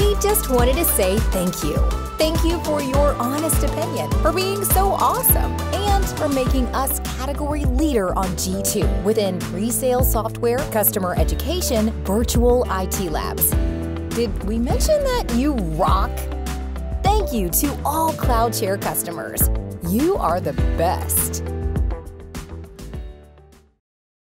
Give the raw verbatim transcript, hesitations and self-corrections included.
We just wanted to say thank you. Thank you for your honest opinion, for being so awesome, and for making us category leader on G two within Presales Software, Customer Education, Virtual I T Labs. Did we mention that you rock? Thank you to all CloudShare customers. You are the best.